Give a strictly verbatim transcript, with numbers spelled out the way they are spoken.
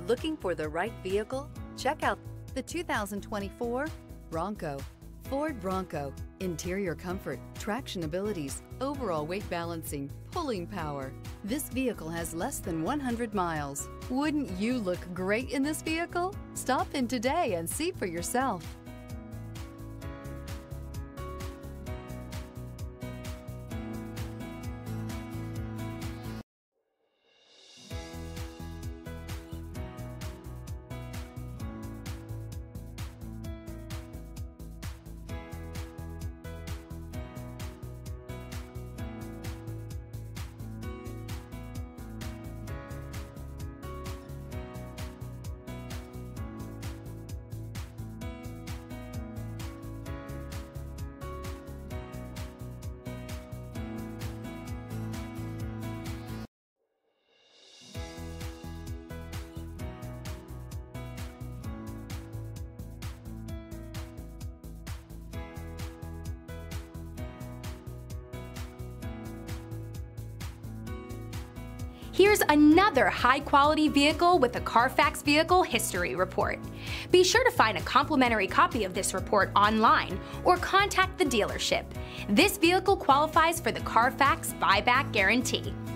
Looking for the right vehicle? Check out the two thousand twenty-four Bronco. Ford Bronco. Interior comfort, traction abilities, overall weight balancing, pulling power. This vehicle has less than one hundred miles. Wouldn't you look great in this vehicle? Stop in today and see for yourself. Here's another high-quality vehicle with a Carfax Vehicle History Report. Be sure to find a complimentary copy of this report online or contact the dealership. This vehicle qualifies for the Carfax Buyback Guarantee.